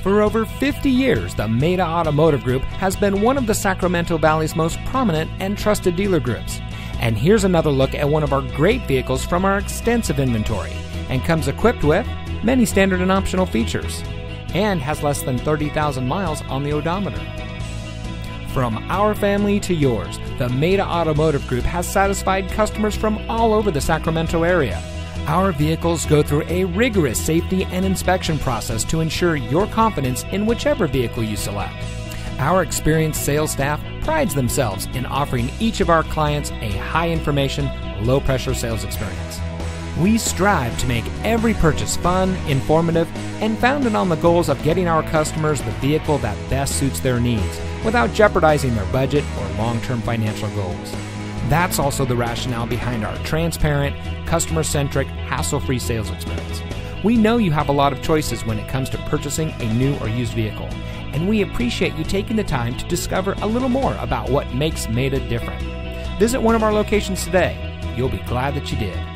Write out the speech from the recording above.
For over 50 years, the Maida Automotive Group has been one of the Sacramento Valley's most prominent and trusted dealer groups. And here's another look at one of our great vehicles from our extensive inventory, and comes equipped with many standard and optional features, and has less than 30,000 miles on the odometer. From our family to yours, the Maida Automotive Group has satisfied customers from all over the Sacramento area. Our vehicles go through a rigorous safety and inspection process to ensure your confidence in whichever vehicle you select. Our experienced sales staff prides themselves in offering each of our clients a high-information, low-pressure sales experience. We strive to make every purchase fun, informative, and founded on the goals of getting our customers the vehicle that best suits their needs without jeopardizing their budget or long-term financial goals. That's also the rationale behind our transparent, customer-centric, hassle-free sales experience. We know you have a lot of choices when it comes to purchasing a new or used vehicle, and we appreciate you taking the time to discover a little more about what makes Maida different. Visit one of our locations today. You'll be glad that you did.